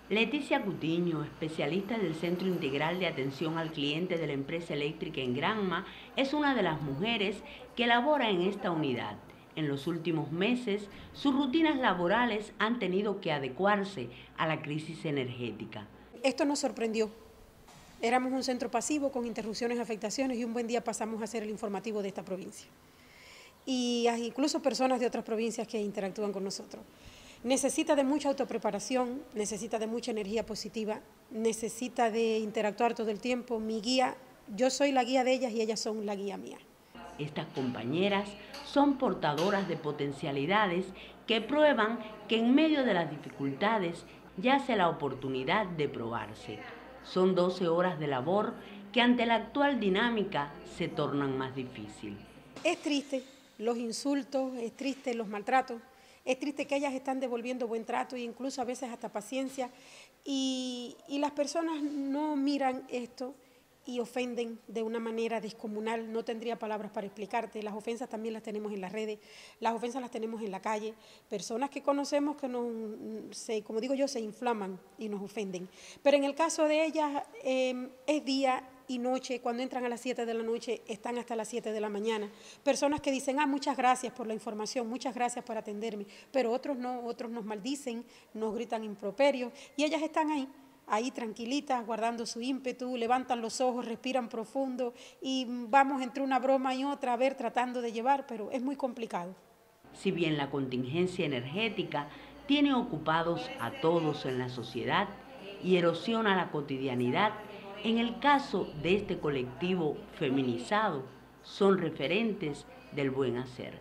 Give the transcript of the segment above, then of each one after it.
Leticia Cutiño, especialista del Centro Integral de Atención al Cliente de la empresa eléctrica en Granma, es una de las mujeres que labora en esta unidad. En los últimos meses, sus rutinas laborales han tenido que adecuarse a la crisis energética. Esto nos sorprendió. Éramos un centro pasivo con interrupciones, afectaciones y un buen día pasamos a ser el informativo de esta provincia. Y incluso personas de otras provincias que interactúan con nosotros. Necesita de mucha autopreparación, necesita de mucha energía positiva, necesita de interactuar todo el tiempo. Mi guía, yo soy la guía de ellas y ellas son la guía mía. Estas compañeras son portadoras de potencialidades que prueban que en medio de las dificultades yace la oportunidad de probarse. Son 12 horas de labor que ante la actual dinámica se tornan más difíciles. Es triste los insultos, es triste los maltratos, es triste que ellas están devolviendo buen trato e incluso a veces hasta paciencia y las personas no miran esto y ofenden de una manera descomunal. No tendría palabras para explicarte. Las ofensas también las tenemos en las redes, las ofensas las tenemos en la calle. Personas que conocemos que como digo yo, se inflaman y nos ofenden. Pero en el caso de ellas es día y noche. Cuando entran a las 7 de la noche están hasta las 7 de la mañana. Personas que dicen, muchas gracias por la información, muchas gracias por atenderme, pero otros no, otros nos maldicen, nos gritan improperios y ellas están ahí tranquilitas, guardando su ímpetu, levantan los ojos, respiran profundo y vamos entre una broma y otra, tratando de llevar, pero es muy complicado. Si bien la contingencia energética tiene ocupados a todos en la sociedad y erosiona la cotidianidad, en el caso de este colectivo feminizado, son referentes del buen hacer.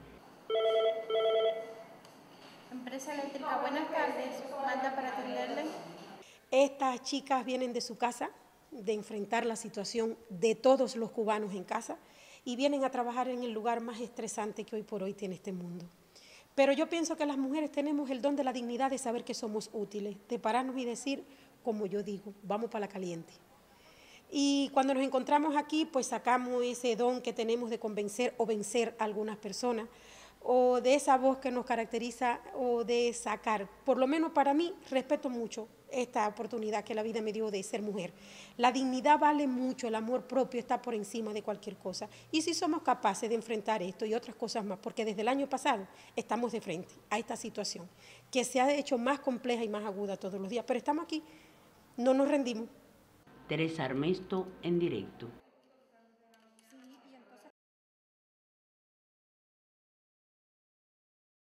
Empresa eléctrica, buenas tardes, manda para atenderle. Estas chicas vienen de su casa, de enfrentar la situación de todos los cubanos en casa y vienen a trabajar en el lugar más estresante que hoy por hoy tiene este mundo. Pero yo pienso que las mujeres tenemos el don de la dignidad de saber que somos útiles, de pararnos y decir, como yo digo, vamos para la caliente. Y cuando nos encontramos aquí, pues sacamos ese don que tenemos de convencer o vencer a algunas personas, o de esa voz que nos caracteriza, o de sacar. Por lo menos para mí, respeto mucho esta oportunidad que la vida me dio de ser mujer. La dignidad vale mucho, el amor propio está por encima de cualquier cosa. Y si somos capaces de enfrentar esto y otras cosas más, porque desde el año pasado estamos de frente a esta situación, que se ha hecho más compleja y más aguda todos los días, pero estamos aquí, no nos rendimos. Teresa Armesto en directo.